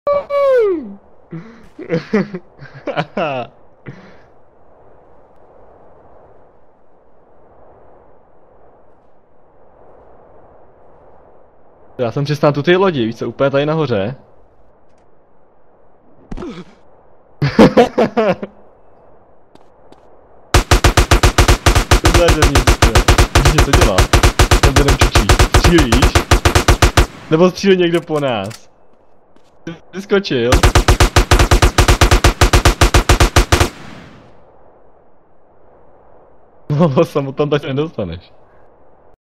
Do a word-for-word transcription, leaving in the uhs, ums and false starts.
Já jsem přistál tu ty lodi, víš co, úplně tady nahoře. To je nic, víš, co dělá? Ten jenom čučí. Střílíš? Nebo střílí někdo po nás? Vyskočil. No, samotnou tak nedostaneš.